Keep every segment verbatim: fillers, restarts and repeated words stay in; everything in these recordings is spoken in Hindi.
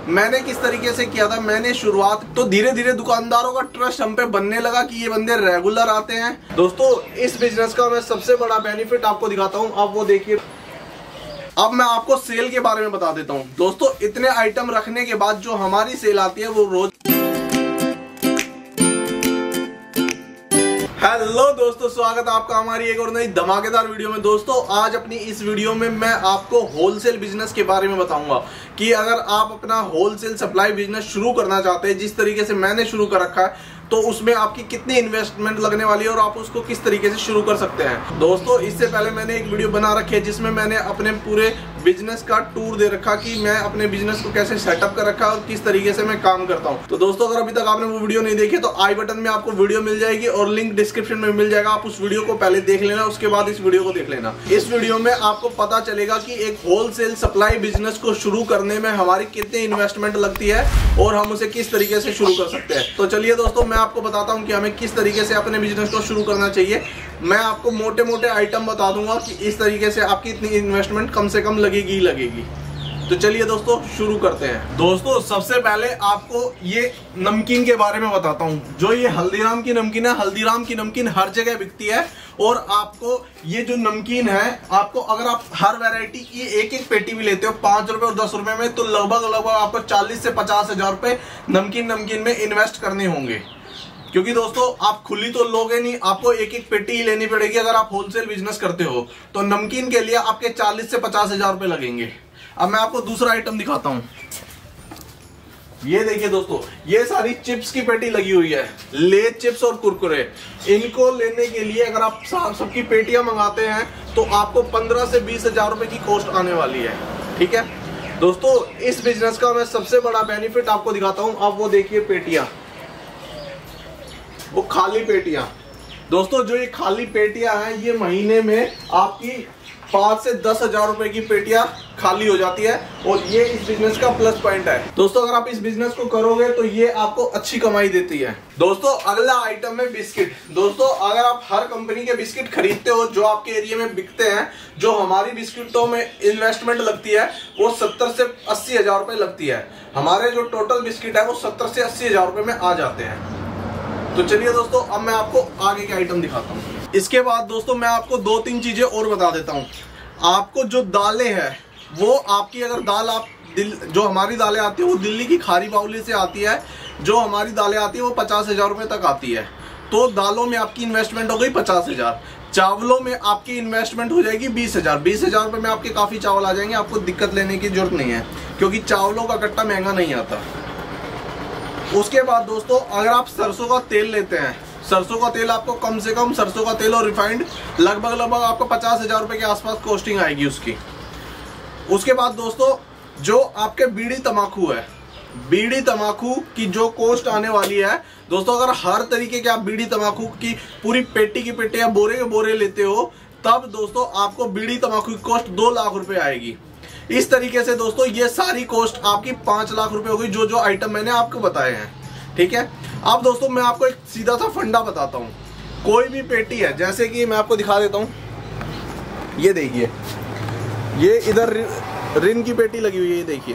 मैंने किस तरीके से किया था, मैंने शुरुआत तो धीरे धीरे दुकानदारों का ट्रस्ट हम पे बनने लगा कि ये बंदे रेगुलर आते हैं। दोस्तों इस बिजनेस का मैं सबसे बड़ा बेनिफिट आपको दिखाता हूँ, आप वो देखिए। अब मैं आपको सेल के बारे में बता देता हूँ। दोस्तों इतने आइटम रखने के बाद जो हमारी सेल आती है वो रोज। हेलो दोस्तों, स्वागत है आपका हमारी एक और नई धमाकेदार वीडियो में। दोस्तों आज अपनी इस वीडियो में मैं आपको होलसेल बिजनेस के बारे में बताऊंगा कि अगर आप अपना होलसेल सप्लाई बिजनेस शुरू करना चाहते हैं, जिस तरीके से मैंने शुरू कर रखा है, तो उसमें आपकी कितनी इन्वेस्टमेंट लगने वाली है और आप उसको किस तरीके से शुरू कर सकते हैं। दोस्तों इससे पहले मैंने एक वीडियो बना रखी है जिसमें मैंने अपने पूरे बिजनेस का टूर दे रखा कि मैं अपने बिजनेस को कैसे सेटअप कर रखा है और किस तरीके से मैं काम करता हूं। तो दोस्तों अगर अभी तक आपने वो वीडियो नहीं देखी तो आई बटन में आपको वीडियो मिल जाएगी और लिंक डिस्क्रिप्शन में मिल जाएगा। आप उस वीडियो को पहले देख लेना, उसके बाद इस वीडियो को देख लेना। इस वीडियो में आपको पता चलेगा कि एक होलसेल सप्लाई बिजनेस को शुरू करने में हमारी कितनी इन्वेस्टमेंट लगती है और हम उसे किस तरीके से शुरू कर सकते हैं। तो चलिए दोस्तों मैं आपको बताता हूँ कि हमें किस तरीके से अपने बिजनेस को शुरू करना चाहिए। मैं आपको मोटे मोटे आइटम बता दूंगा कि इस तरीके से आपकी इतनी इन्वेस्टमेंट कम से कम लगेगी ही लगेगी। तो चलिए दोस्तों शुरू करते हैं। दोस्तों सबसे पहले आपको ये नमकीन के बारे में बताता हूँ। जो ये हल्दीराम की नमकीन है, हल्दीराम की नमकीन हर जगह बिकती है और आपको ये जो नमकीन है, आपको अगर आप हर वैरायटी की एक एक पेटी भी लेते हो पांच रुपए और दस रुपए में, तो लगभग लगभग आपको चालीस से पचास हजार रुपए नमकीन नमकीन में इन्वेस्ट करने होंगे। क्योंकि दोस्तों आप खुली तो लोगे नहीं, आपको एक एक पेटी ही लेनी पड़ेगी। अगर आप होलसेल बिजनेस करते हो तो नमकीन के लिए आपके चालीस से पचास हजार रुपए लगेंगे। अब मैं आपको दूसरा आइटम दिखाता हूं। ये देखिए दोस्तों, ये सारी चिप्स की पेटी लगी हुई है, लेज चिप्स और कुरकुरे। इनको लेने के लिए अगर आप सबकी पेटियां मंगाते हैं तो आपको पंद्रह से बीस हजार रुपए की कॉस्ट आने वाली है। ठीक है दोस्तों, इस बिजनेस का मैं सबसे बड़ा बेनिफिट आपको दिखाता हूं। आप वो देखिए पेटियां, वो खाली पेटियां। दोस्तों जो ये खाली पेटियां हैं, ये महीने में आपकी पांच से दस हजार रुपए की पेटियां खाली हो जाती है और ये इस बिजनेस का प्लस पॉइंट है। दोस्तों अगर आप इस बिजनेस को करोगे तो ये आपको अच्छी कमाई देती है। दोस्तों अगला आइटम है बिस्किट। दोस्तों अगर आप हर कंपनी के बिस्किट खरीदते हो जो आपके एरिया में बिकते हैं, जो हमारी बिस्किटों में इन्वेस्टमेंट लगती है वो सत्तर से अस्सी हजार रुपए लगती है। हमारे जो टोटल बिस्किट है वो सत्तर से अस्सी हजार रुपए में आ जाते हैं। तो चलिए दोस्तों अब मैं आपको आगे के आइटम दिखाता हूँ। इसके बाद दोस्तों मैं आपको दो तीन चीजें और बता देता हूँ। आपको जो दालें हैं वो आपकी, अगर दाल आप दिल जो हमारी दालें आती है वो दिल्ली की खारी बाउली से आती है, जो हमारी दालें आती है वो पचास हजार रुपए तक आती है। तो दालों में आपकी इन्वेस्टमेंट हो गई पचास हजार। चावलों में आपकी इन्वेस्टमेंट हो जाएगी बीस हजार। बीस हजार रुपए में आपके काफी चावल आ जाएंगे, आपको दिक्कत लेने की जरूरत नहीं है क्योंकि चावलों का कट्टा महंगा नहीं आता। उसके बाद दोस्तों अगर आप सरसों का तेल लेते हैं, सरसों का तेल आपको कम से कम, सरसों का तेल और रिफाइंड लगभग लगभग आपको पचास हजार रुपए के आसपास कॉस्टिंग आएगी उसकी। उसके बाद दोस्तों जो आपके बीड़ी तंबाकू है, बीड़ी तंबाकू की जो कॉस्ट आने वाली है दोस्तों, अगर हर तरीके के आप बीड़ी तंबाकू की पूरी पेटी की पेटी या बोरे के बोरे लेते हो तब दोस्तों आपको बीड़ी तंबाकू की कॉस्ट दो लाख रुपए आएगी। इस तरीके से दोस्तों ये सारी कॉस्ट आपकी पांच लाख रुपए होगी, जो जो आइटम मैंने आपको बताए हैं। ठीक है, अब दोस्तों मैं आपको एक सीधा सा फंडा बताता हूँ। कोई भी पेटी है, जैसे कि मैं आपको दिखा देता हूँ, ये देखिए, ये इधर रिन की पेटी लगी हुई है, ये देखिए,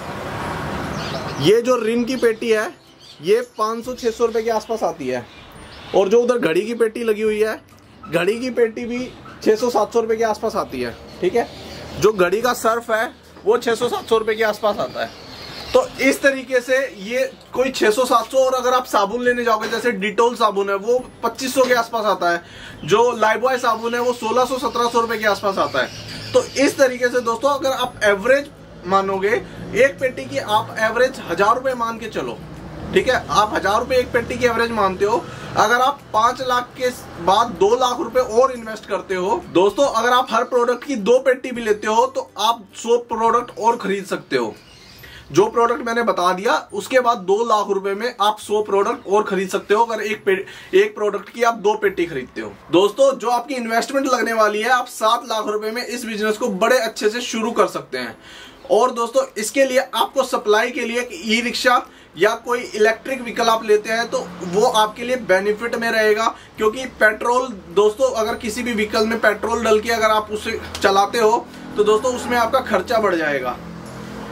ये जो रिन की पेटी है ये पाँच सौ छह सौ रुपए के आसपास आती है। और जो उधर घड़ी की पेटी लगी हुई है, घड़ी की पेटी भी छह सौ सात सौ रुपए के आसपास आती है। ठीक है, जो घड़ी का सर्फ है वो छह सौ सात सौ रुपए के आसपास आता है। तो इस तरीके से ये कोई छह सौ सात सौ, और अगर आप साबुन लेने जाओगे जैसे डिटोल साबुन है वो पच्चीस सौ के आसपास आता है, जो लाइफबॉय साबुन है वो सोलह सौ सत्रह सौ रुपए के आसपास आता है। तो इस तरीके से दोस्तों अगर आप एवरेज मानोगे, एक पेटी की आप एवरेज हजार रुपए मान के चलो। ठीक है, आप हजार रुपए एक पेटी की एवरेज मानते हो। अगर आप पांच लाख के बाद दो लाख रुपए और इन्वेस्ट करते हो दोस्तों, अगर आप हर प्रोडक्ट की दो पेटी भी लेते हो तो आप सौ प्रोडक्ट और खरीद सकते हो। जो प्रोडक्ट मैंने बता दिया उसके बाद दो लाख रुपए में आप सौ प्रोडक्ट और खरीद सकते हो अगर एक एक प्रोडक्ट की आप दो पेटी खरीदते हो। दोस्तों जो आपकी इन्वेस्टमेंट लगने वाली है, आप सात लाख रुपए में इस बिजनेस को बड़े अच्छे से शुरू कर सकते हैं। और दोस्तों इसके लिए आपको सप्लाई के लिए ई रिक्शा या कोई इलेक्ट्रिक व्हीकल आप लेते हैं तो वो आपके लिए बेनिफिट में रहेगा, क्योंकि पेट्रोल दोस्तों अगर किसी भी व्हीकल में पेट्रोल डल के अगर आप उसे चलाते हो तो दोस्तों उसमें आपका खर्चा बढ़ जाएगा।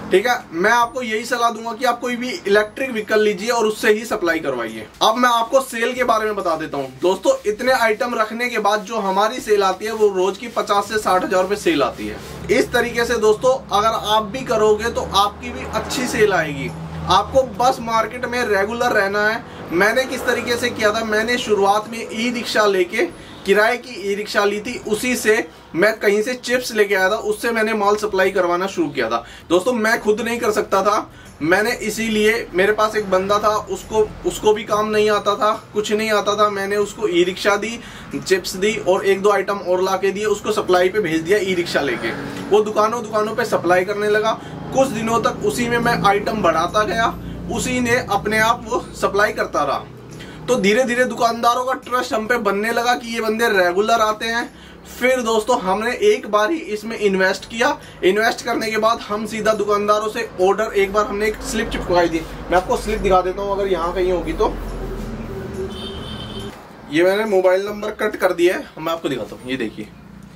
ठीक है, मैं आपको यही सलाह दूंगा कि आप कोई भी इलेक्ट्रिक व्हीकल लीजिए और उससे ही सप्लाई करवाइए। अब मैं आपको सेल के बारे में बता देता हूं। दोस्तों, इतने आइटम रखने के बाद जो हमारी सेल आती है वो रोज की पचास से साठ हजार रुपए सेल आती है। इस तरीके से दोस्तों अगर आप भी करोगे तो आपकी भी अच्छी सेल आएगी। आपको बस मार्केट में रेगुलर रहना है। मैंने किस तरीके से किया था, मैंने शुरुआत में ई रिक्शा लेके, किराए की ई रिक्शा ली थी, उसी से मैं कहीं से चिप्स लेके आया था, उससे मैंने माल सप्लाई करवाना शुरू किया था। दोस्तों, मैं खुद नहीं कर सकता था, मैंने इसीलिए, मेरे पास एक बंदा था, उसको उसको भी काम नहीं आता था, कुछ नहीं आता था, मैंने उसको ई रिक्शा दी, चिप्स दी और एक दो आइटम और ला के दिए, उसको सप्लाई पे भेज दिया ई रिक्शा लेके। वो दुकानों दुकानों पे सप्लाई करने लगा। कुछ दिनों तक उसी में मैं आइटम बढ़ाता गया, उसी ने अपने आप वो सप्लाई करता रहा। तो धीरे धीरे दुकानदारों का ट्रस्ट हम पे बनने लगा कि ये बंदे रेगुलर आते हैं। फिर दोस्तों हमने एक बार ही इसमें इन्वेस्ट किया। इन्वेस्ट करने के बाद हम सीधा दुकानदारों से ऑर्डर, एक बार हमने एक स्लिप चिपकाई थी, मैं आपको स्लिप दिखा देता हूं अगर यहाँ कहीं होगी तो। ये मैंने मोबाइल नंबर कट कर दिया है, मैं आपको दिखाता हूँ। ये देखिए,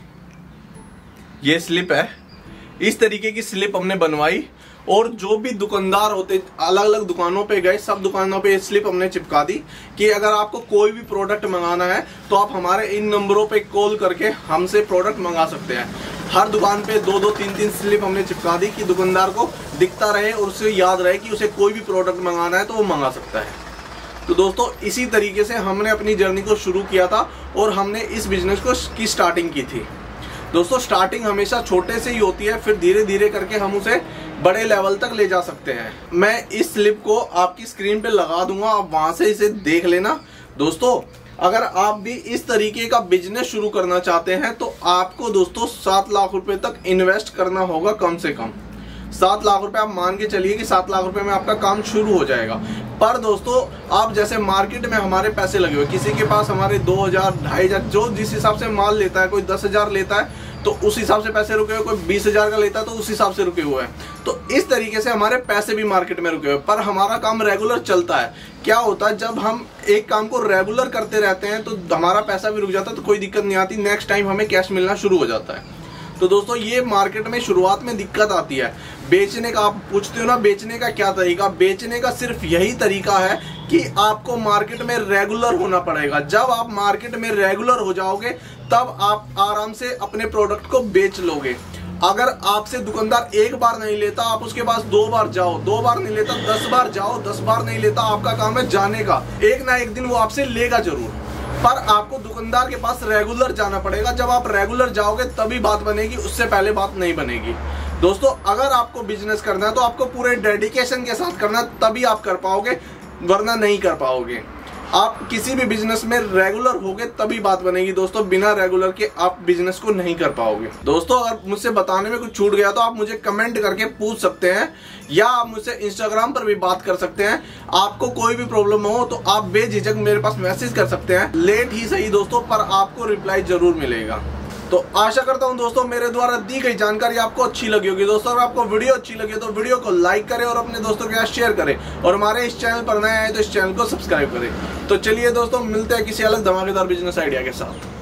ये स्लिप है। इस तरीके की स्लिप हमने बनवाई और जो भी दुकानदार होते, अलग अलग दुकानों पे गए, सब दुकानों पे स्लिप हमने चिपका दी कि अगर आपको कोई भी प्रोडक्ट मंगाना है तो आप हमारे इन नंबरों पे कॉल करके हमसे प्रोडक्ट मंगा सकते हैं। हर दुकान पे दो दो तीन तीन स्लिप हमने चिपका दी कि दुकानदार को दिखता रहे और उसे याद रहे कि उसे कोई भी प्रोडक्ट मंगाना है तो वो मंगा सकता है। तो दोस्तों, इसी तरीके से हमने अपनी जर्नी को शुरू किया था और हमने इस बिजनेस को की स्टार्टिंग की थी। दोस्तों, स्टार्टिंग हमेशा छोटे से ही होती है, फिर धीरे धीरे करके हम उसे बड़े लेवल तक ले जा सकते हैं। मैं इस स्लिप को आपकी स्क्रीन पे लगा दूंगा, आप वहां से इसे देख लेना। दोस्तों, अगर आप भी इस तरीके का बिजनेस शुरू करना चाहते हैं तो आपको दोस्तों सात लाख रुपए तक इन्वेस्ट करना होगा, कम से कम सात लाख रुपए। आप मान के चलिए कि सात लाख रुपए में आपका काम शुरू हो जाएगा। पर दोस्तों, आप जैसे मार्केट में हमारे पैसे लगे हुए, किसी के पास हमारे दो हजार ढाई हजार, जो जिस हिसाब से माल लेता है, कोई दस हजार लेता है तो उस हिसाब से पैसे रुके हुए, कोई बीस हजार का लेता है तो उस हिसाब से रुके हुए हैं। तो इस तरीके से हमारे पैसे भी मार्केट में रुके हुए, पर हमारा काम रेगुलर चलता है। क्या होता है, जब हम एक काम को रेगुलर करते रहते हैं तो हमारा पैसा भी रुक जाता है, तो कोई दिक्कत नहीं आती, नेक्स्ट टाइम हमें कैश मिलना शुरू हो जाता है। तो दोस्तों, ये मार्केट में शुरुआत में दिक्कत आती है बेचने का। आप पूछते हो ना बेचने का क्या तरीका, बेचने का सिर्फ यही तरीका है कि आपको मार्केट में रेगुलर होना पड़ेगा। जब आप मार्केट में रेगुलर हो जाओगे तब आप आराम से अपने प्रोडक्ट को बेच लोगे। अगर आपसे दुकानदार एक बार नहीं लेता, आप उसके पास दो बार जाओ, दो बार नहीं लेता दस बार जाओ, दस बार नहीं लेता, आपका काम है जाने का। एक ना एक दिन वो आपसे लेगा जरूर, पर आपको दुकानदार के पास रेगुलर जाना पड़ेगा। जब आप रेगुलर जाओगे तभी बात बनेगी, उससे पहले बात नहीं बनेगी। दोस्तों, अगर आपको बिजनेस करना है तो आपको पूरे डेडिकेशन के साथ करना, तभी आप कर पाओगे, वरना नहीं कर पाओगे। आप किसी भी बिजनेस में रेगुलर होगे तभी बात बनेगी। दोस्तों, बिना रेगुलर के आप बिजनेस को नहीं कर पाओगे। दोस्तों, अगर मुझसे बताने में कुछ छूट गया तो आप मुझे कमेंट करके पूछ सकते हैं, या आप मुझसे इंस्टाग्राम पर भी बात कर सकते हैं। आपको कोई भी प्रॉब्लम हो तो आप बेझिझक मेरे पास मैसेज कर सकते हैं। लेट ही सही दोस्तों, पर आपको रिप्लाई जरूर मिलेगा। तो आशा करता हूं दोस्तों मेरे द्वारा दी गई जानकारी आपको अच्छी लगी होगी। दोस्तों, अगर आपको वीडियो अच्छी लगी तो वीडियो को लाइक करें और अपने दोस्तों के साथ शेयर करें, और हमारे इस चैनल पर नए आए तो इस चैनल को सब्सक्राइब करें। तो चलिए दोस्तों, मिलते हैं किसी अलग धमाकेदार बिजनेस आइडिया के साथ।